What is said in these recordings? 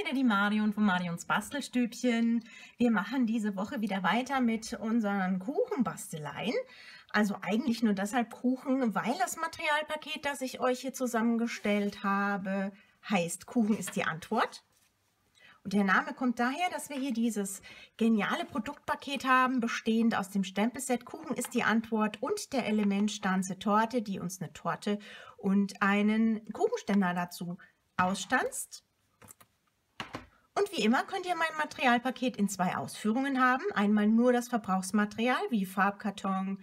wieder die Marion von Marions Bastelstübchen. Wir machen diese Woche wieder weiter mit unseren Kuchenbasteleien. Also eigentlich nur deshalb Kuchen, weil das Materialpaket, das ich euch hier zusammengestellt habe, heißt Kuchen ist die Antwort. Und der Name kommt daher, dass wir hier dieses geniale Produktpaket haben, bestehend aus dem Stempelset Kuchen ist die Antwort und der Elementstanze Torte, die uns eine Torte und einen Kuchenständer dazu ausstanzt. Und wie immer könnt ihr mein Materialpaket in zwei Ausführungen haben. Einmal nur das Verbrauchsmaterial wie Farbkarton,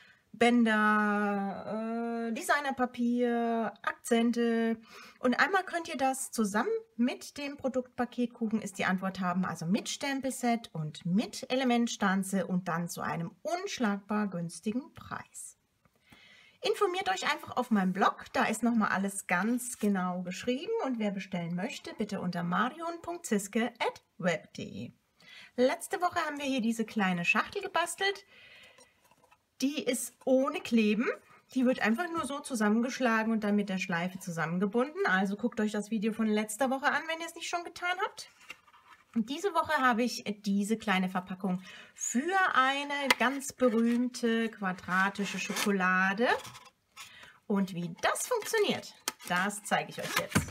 Bänder, Designerpapier, Akzente. Und einmal könnt ihr das zusammen mit dem Produktpaket Kuchen ist die Antwort haben, also mit Stempelset und mit Elementstanze und dann zu einem unschlagbar günstigen Preis. Informiert euch einfach auf meinem Blog, da ist nochmal alles ganz genau geschrieben und wer bestellen möchte, bitte unter marion.ziske@web.de. Letzte Woche haben wir hier diese kleine Schachtel gebastelt. Die ist ohne Kleben, die wird einfach nur so zusammengeschlagen und dann mit der Schleife zusammengebunden. Also guckt euch das Video von letzter Woche an, wenn ihr es nicht schon getan habt. Und diese Woche habe ich diese kleine Verpackung für eine ganz berühmte quadratische Schokolade. Und wie das funktioniert, das zeige ich euch jetzt.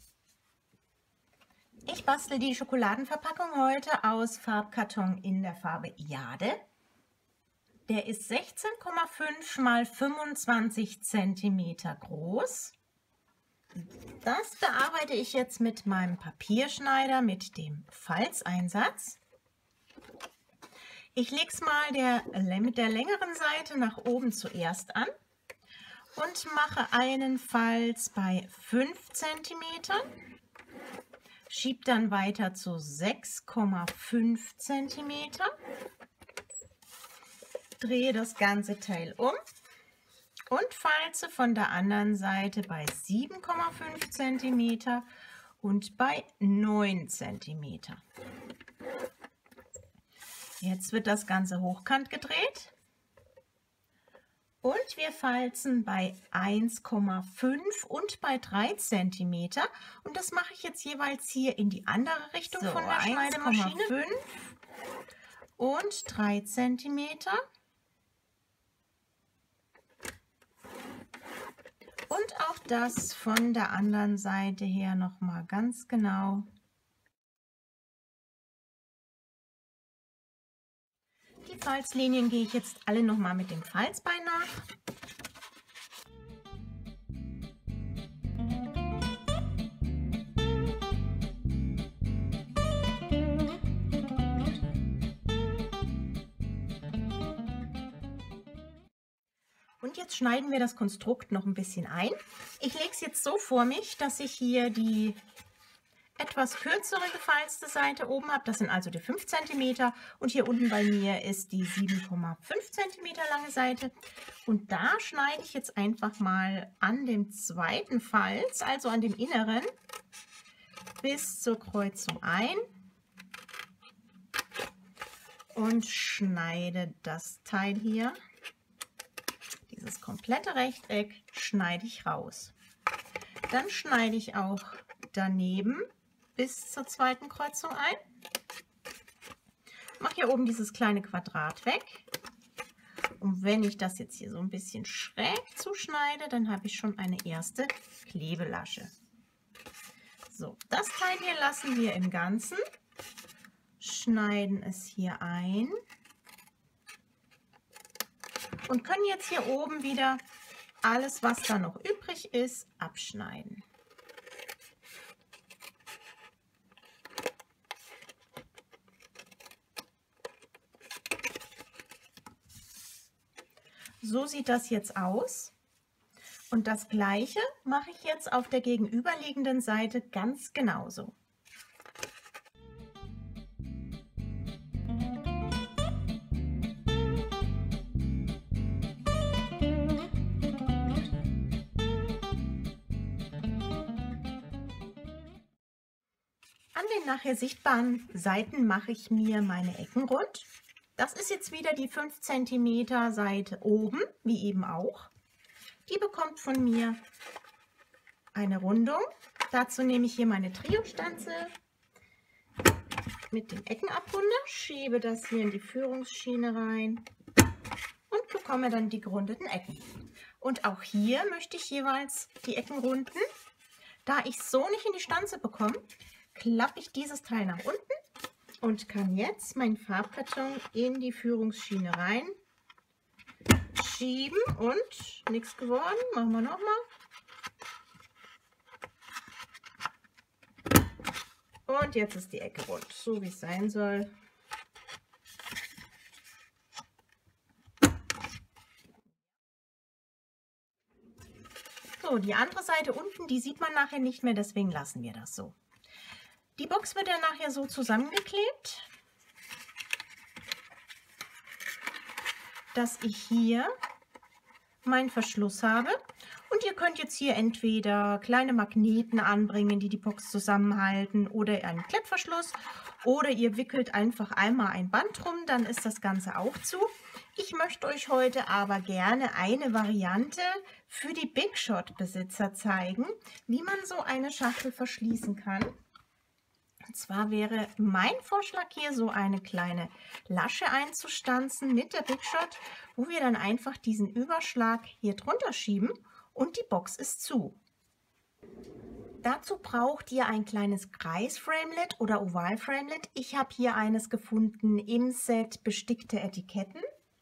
Ich bastel die Schokoladenverpackung heute aus Farbkarton in der Farbe Jade. Der ist 16,5 x 25 cm groß. Das bearbeite ich jetzt mit meinem Papierschneider mit dem Falzeinsatz. Ich lege es mal mit der längeren Seite nach oben zuerst an und mache einen Falz bei 5 cm. Schiebe dann weiter zu 6,5 cm. Drehe das ganze Teil um und falze von der anderen Seite bei 7,5 cm und bei 9 cm. Jetzt wird das Ganze hochkant gedreht und wir falzen bei 1,5 und bei 3 cm und das mache ich jetzt jeweils hier in die andere Richtung von der Schneidemaschine. 1,5 und 3 cm. Und auch das von der anderen Seite her noch mal ganz genau. Die Falzlinien gehe ich jetzt alle noch mal mit dem Falzbein nach. Und jetzt schneiden wir das Konstrukt noch ein bisschen ein. Ich lege es jetzt so vor mich, dass ich hier die etwas kürzere gefalzte Seite oben habe. Das sind also die 5 cm und hier unten bei mir ist die 7,5 cm lange Seite. Und da schneide ich jetzt einfach mal an dem zweiten Falz, also an dem inneren, bis zur Kreuzung ein und schneide das Teil hier. Das komplette Rechteck schneide ich raus. Dann schneide ich auch daneben bis zur zweiten Kreuzung ein. Mache hier oben dieses kleine Quadrat weg. Und wenn ich das jetzt hier so ein bisschen schräg zuschneide, dann habe ich schon eine erste Klebelasche. So, das Teil hier lassen wir im Ganzen. Schneiden es hier ein. Und können jetzt hier oben wieder alles, was da noch übrig ist, abschneiden. So sieht das jetzt aus. Und das Gleiche mache ich jetzt auf der gegenüberliegenden Seite ganz genauso. An den nachher sichtbaren Seiten mache ich mir meine Ecken rund. Das ist jetzt wieder die 5 cm Seite oben, wie eben auch. Die bekommt von mir eine Rundung. Dazu nehme ich hier meine Trio-Stanze, mit dem Eckenabrunder, schiebe das hier in die Führungsschiene rein und bekomme dann die gerundeten Ecken. Und auch hier möchte ich jeweils die Ecken runden. Da ich so nicht in die Stanze bekomme, klappe ich dieses Teil nach unten und kann jetzt meinen Farbkarton in die Führungsschiene rein schieben und nichts geworden. Machen wir nochmal. Und jetzt ist die Ecke rund, so wie es sein soll. So, die andere Seite unten, die sieht man nachher nicht mehr, deswegen lassen wir das so. Die Box wird dann nachher so zusammengeklebt, dass ich hier meinen Verschluss habe. Und ihr könnt jetzt hier entweder kleine Magneten anbringen, die die Box zusammenhalten, oder einen Klettverschluss. Oder ihr wickelt einfach einmal ein Band rum, dann ist das Ganze auch zu. Ich möchte euch heute aber gerne eine Variante für die Big Shot Besitzer zeigen, wie man so eine Schachtel verschließen kann. Und zwar wäre mein Vorschlag hier, so eine kleine Lasche einzustanzen mit der Big Shot, wo wir dann einfach diesen Überschlag hier drunter schieben und die Box ist zu. Dazu braucht ihr ein kleines Kreisframelit oder Ovalframelit. Ich habe hier eines gefunden im Set bestickte Etiketten.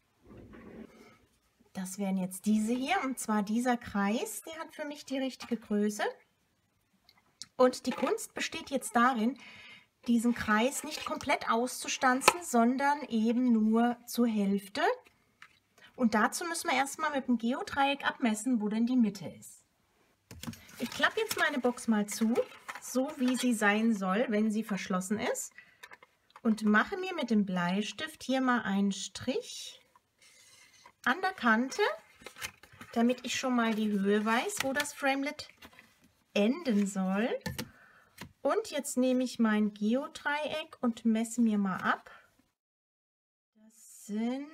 Das wären jetzt diese hier, und zwar dieser Kreis, der hat für mich die richtige Größe. Und die Kunst besteht jetzt darin, diesen Kreis nicht komplett auszustanzen, sondern eben nur zur Hälfte. Und dazu müssen wir erstmal mit dem Geodreieck abmessen, wo denn die Mitte ist. Ich klappe jetzt meine Box mal zu, so wie sie sein soll, wenn sie verschlossen ist. Und mache mir mit dem Bleistift hier mal einen Strich an der Kante, damit ich schon mal die Höhe weiß, wo das Framelit enden soll. Und jetzt nehme ich mein Geodreieck und messe mir mal ab. Das sind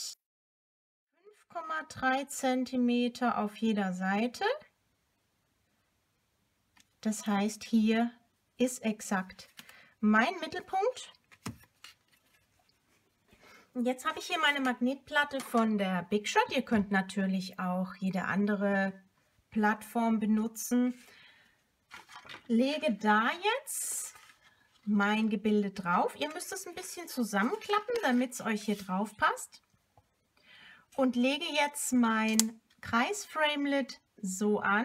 5,3 cm auf jeder Seite. Das heißt, hier ist exakt mein Mittelpunkt. Und jetzt habe ich hier meine Magnetplatte von der Big Shot. Ihr könnt natürlich auch jede andere Plattform benutzen. Lege da jetzt mein Gebilde drauf. Ihr müsst es ein bisschen zusammenklappen, damit es euch hier drauf passt. Und lege jetzt mein Kreisframelit so an,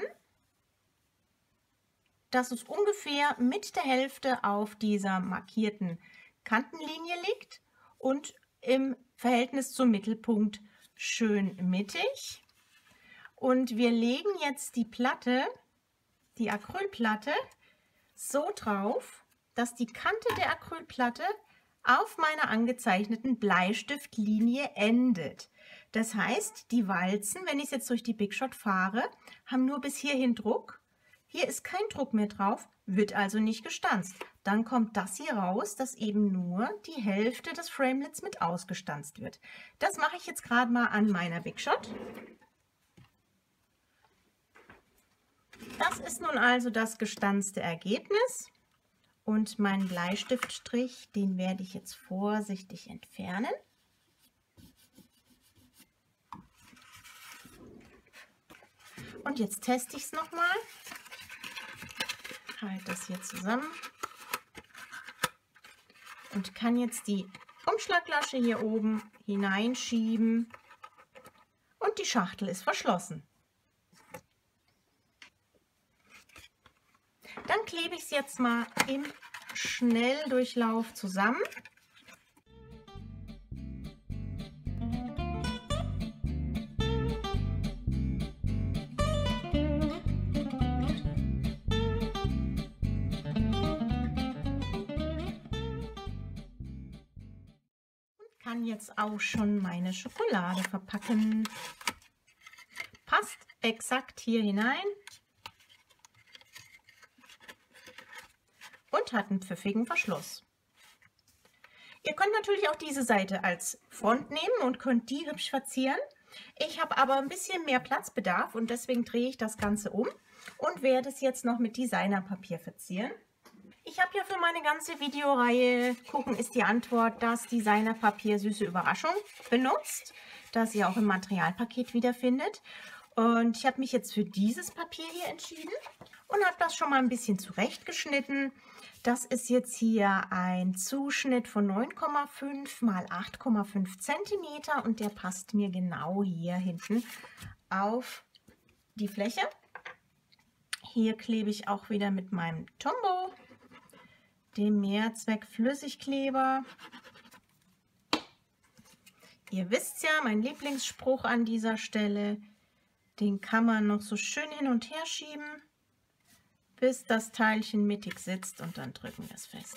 dass es ungefähr mit der Hälfte auf dieser markierten Kantenlinie liegt und im Verhältnis zum Mittelpunkt schön mittig. Und wir legen jetzt die Platte, die Acrylplatte, so drauf, dass die Kante der Acrylplatte auf meiner angezeichneten Bleistiftlinie endet. Das heißt, die Walzen, wenn ich es jetzt durch die Big Shot fahre, haben nur bis hierhin Druck. Hier ist kein Druck mehr drauf, wird also nicht gestanzt. Dann kommt das hier raus, dass eben nur die Hälfte des Framelits mit ausgestanzt wird. Das mache ich jetzt gerade mal an meiner Big Shot. Das ist nun also das gestanzte Ergebnis. Und meinen Bleistiftstrich, den werde ich jetzt vorsichtig entfernen. Und jetzt teste ich es nochmal. Halte das hier zusammen und kann jetzt die Umschlaglasche hier oben hineinschieben und die Schachtel ist verschlossen. Dann klebe ich es jetzt mal im Schnelldurchlauf zusammen. Kann jetzt auch schon meine Schokolade verpacken. Passt exakt hier hinein und hat einen pfiffigen Verschluss. Ihr könnt natürlich auch diese Seite als Front nehmen und könnt die hübsch verzieren. Ich habe aber ein bisschen mehr Platzbedarf und deswegen drehe ich das Ganze um und werde es jetzt noch mit Designerpapier verzieren. Ich habe ja für meine ganze Videoreihe Kuchen ist die Antwort das Designerpapier Süße Überraschung benutzt, das ihr auch im Materialpaket wiederfindet. Und ich habe mich jetzt für dieses Papier hier entschieden und habe das schon mal ein bisschen zurechtgeschnitten. Das ist jetzt hier ein Zuschnitt von 9,5 mal 8,5 cm und der passt mir genau hier hinten auf die Fläche. Hier klebe ich auch wieder mit meinem Tombow, dem Mehrzweck-Flüssigkleber. Ihr wisst ja, mein Lieblingsspruch an dieser Stelle, den kann man noch so schön hin und her schieben, bis das Teilchen mittig sitzt und dann drücken wir es fest.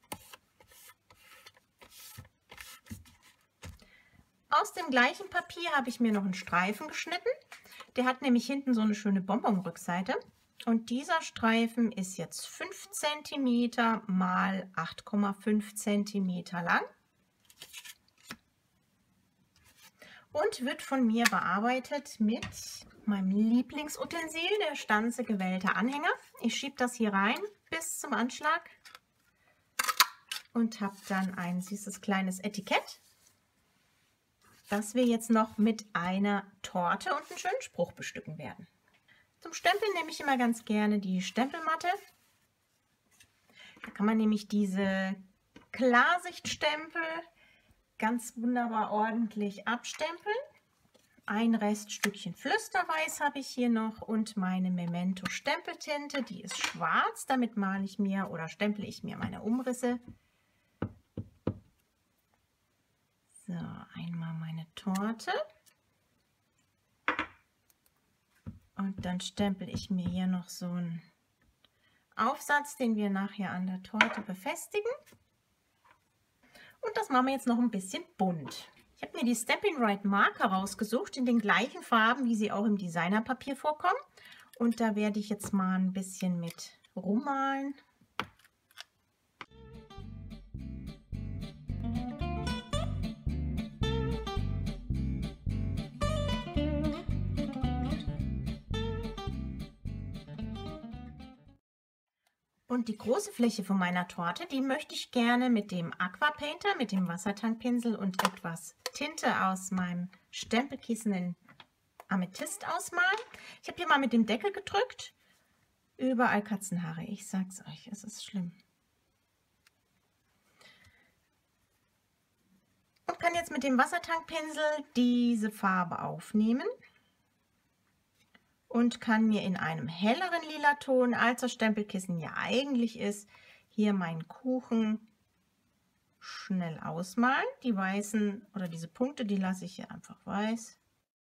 Aus dem gleichen Papier habe ich mir noch einen Streifen geschnitten. Der hat nämlich hinten so eine schöne Bonbon-Rückseite. Und dieser Streifen ist jetzt 5 cm mal 8,5 cm lang und wird von mir bearbeitet mit meinem Lieblingsutensil, der Stanze gewellter Anhänger. Ich schiebe das hier rein bis zum Anschlag und habe dann ein süßes kleines Etikett, das wir jetzt noch mit einer Torte und einem schönen Spruch bestücken werden. Zum Stempeln nehme ich immer ganz gerne die Stempelmatte. Da kann man nämlich diese Klarsichtstempel ganz wunderbar ordentlich abstempeln. Ein Reststückchen Flüsterweiß habe ich hier noch und meine Memento Stempeltinte, die ist schwarz. Damit male ich mir oder stemple ich mir meine Umrisse. So, einmal meine Torte. Und dann stempel ich mir hier noch so einen Aufsatz, den wir nachher an der Torte befestigen. Und das machen wir jetzt noch ein bisschen bunt. Ich habe mir die Stampin' Right Marker rausgesucht, in den gleichen Farben, wie sie auch im Designerpapier vorkommen. Und da werde ich jetzt mal ein bisschen mit rummalen. Und die große Fläche von meiner Torte, die möchte ich gerne mit dem Aqua Painter, mit dem Wassertankpinsel und etwas Tinte aus meinem Stempelkissen in Amethyst ausmalen. Ich habe hier mal mit dem Deckel gedrückt. Überall Katzenhaare, ich sag's euch, es ist schlimm. Und kann jetzt mit dem Wassertankpinsel diese Farbe aufnehmen. Und kann mir in einem helleren lila Ton, als das Stempelkissen ja eigentlich ist, hier meinen Kuchen schnell ausmalen. Die weißen oder diese Punkte, die lasse ich hier einfach weiß.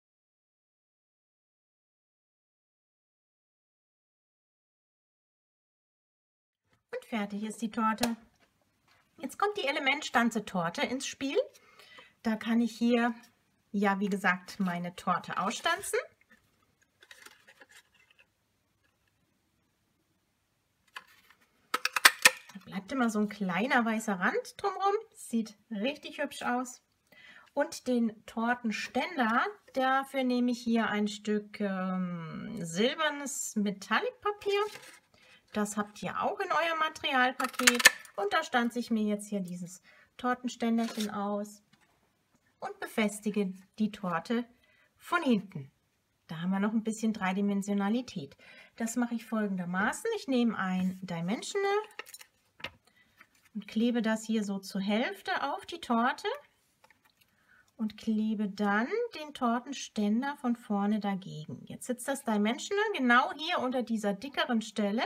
Und fertig ist die Torte. Jetzt kommt die Elementstanze-Torte ins Spiel. Da kann ich hier, ja wie gesagt, meine Torte ausstanzen. Bleibt immer so ein kleiner weißer Rand drumherum. Sieht richtig hübsch aus. Und den Tortenständer, dafür nehme ich hier ein Stück silbernes Metallic-Papier. Das habt ihr auch in eurem Materialpaket. Und da stanze ich mir jetzt hier dieses Tortenständerchen aus und befestige die Torte von hinten. Da haben wir noch ein bisschen Dreidimensionalität. Das mache ich folgendermaßen. Ich nehme ein Dimensional und klebe das hier so zur Hälfte auf die Torte und klebe dann den Tortenständer von vorne dagegen. Jetzt sitzt das Dimensional genau hier unter dieser dickeren Stelle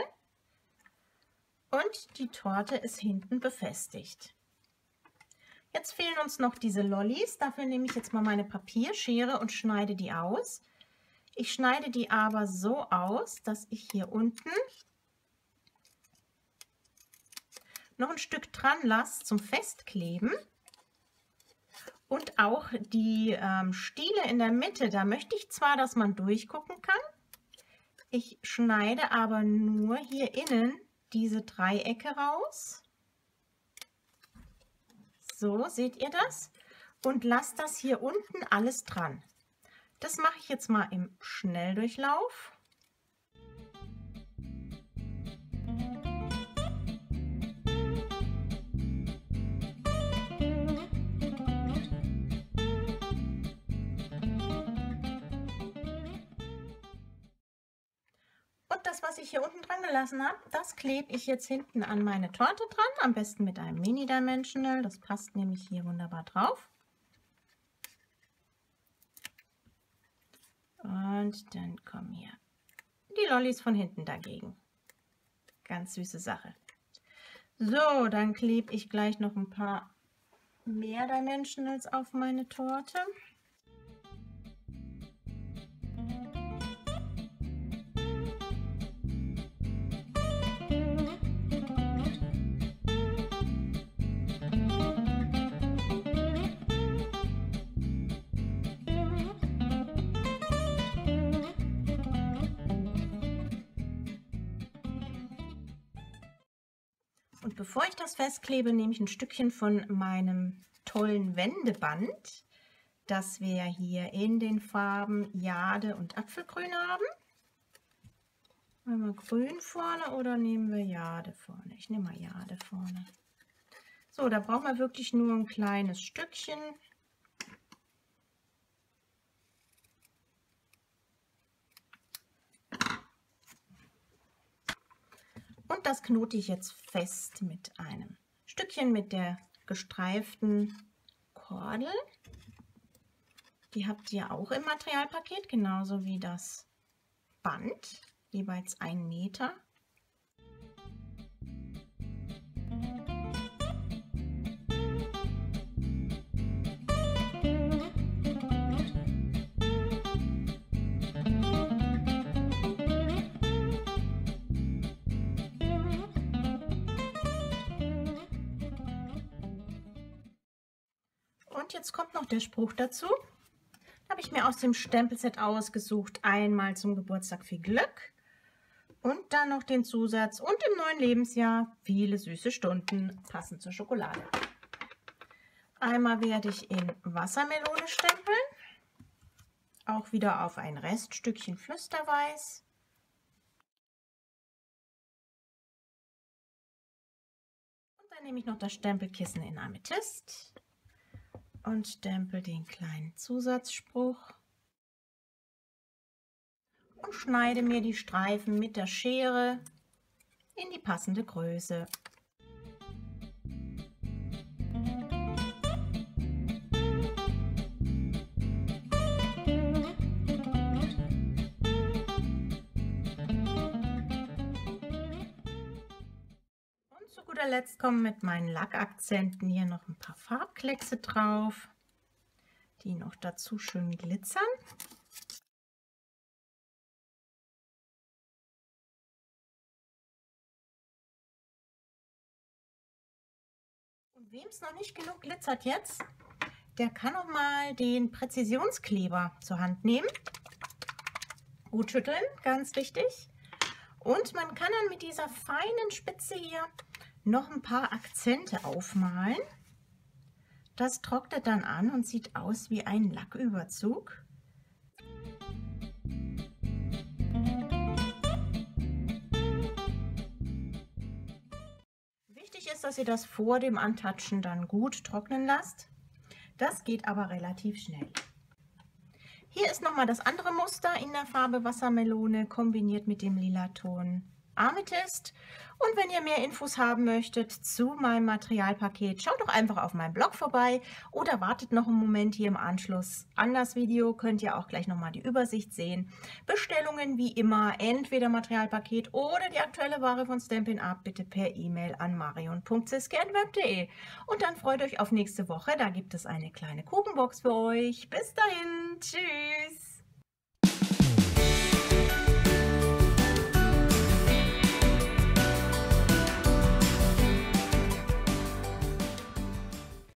und die Torte ist hinten befestigt. Jetzt fehlen uns noch diese Lollis. Dafür nehme ich jetzt mal meine Papierschere und schneide die aus. Ich schneide die aber so aus, dass ich hier unten noch ein Stück dran lasse zum Festkleben. Und auch die Stiele in der Mitte, da möchte ich zwar, dass man durchgucken kann. Ich schneide aber nur hier innen diese Dreiecke raus. So, seht ihr das? Und lasst das hier unten alles dran. Das mache ich jetzt mal im Schnelldurchlauf. Und das, was ich hier unten dran gelassen habe, das klebe ich jetzt hinten an meine Torte dran. Am besten mit einem Mini-Dimensional. Das passt nämlich hier wunderbar drauf. Und dann kommen hier die Lollis von hinten dagegen. Ganz süße Sache. So, dann klebe ich gleich noch ein paar mehr Dimensionals auf meine Torte. Und bevor ich das festklebe, nehme ich ein Stückchen von meinem tollen Wendeband, das wir hier in den Farben Jade und Apfelgrün haben. Einmal grün vorne oder nehmen wir Jade vorne? Ich nehme mal Jade vorne. So, da brauchen wir wirklich nur ein kleines Stückchen. Und das knote ich jetzt fest mit einem Stückchen mit der gestreiften Kordel. Die habt ihr auch im Materialpaket, genauso wie das Band, jeweils 1 Meter. Und jetzt kommt noch der Spruch dazu. Habe ich mir aus dem Stempelset ausgesucht. Einmal zum Geburtstag viel Glück und dann noch den Zusatz und im neuen Lebensjahr viele süße Stunden, passend zur Schokolade. Einmal werde ich in Wassermelone stempeln. Auch wieder auf ein Reststückchen Flüsterweiß. Und dann nehme ich noch das Stempelkissen in Amethyst und stempel den kleinen Zusatzspruch und schneide mir die Streifen mit der Schere in die passende Größe. Zu guter Letzt kommen mit meinen Lackakzenten hier noch ein paar Farbkleckse drauf, die noch dazu schön glitzern. Und wem es noch nicht genug glitzert jetzt, der kann noch mal den Präzisionskleber zur Hand nehmen. Gut schütteln, ganz wichtig. Und man kann dann mit dieser feinen Spitze hier noch ein paar Akzente aufmalen. Das trocknet dann an und sieht aus wie ein Lacküberzug. Wichtig ist, dass ihr das vor dem Antatschen dann gut trocknen lasst. Das geht aber relativ schnell. Hier ist nochmal das andere Muster in der Farbe Wassermelone kombiniert mit dem lila Ton Amethyst. Und wenn ihr mehr Infos haben möchtet zu meinem Materialpaket, schaut doch einfach auf meinem Blog vorbei oder wartet noch einen Moment hier im Anschluss an das Video. Könnt ihr auch gleich nochmal die Übersicht sehen. Bestellungen wie immer, entweder Materialpaket oder die aktuelle Ware von Stampin' Up bitte per E-Mail an marion.ziske@web.de. Und dann freut euch auf nächste Woche, da gibt es eine kleine Kuchenbox für euch. Bis dahin, tschüss!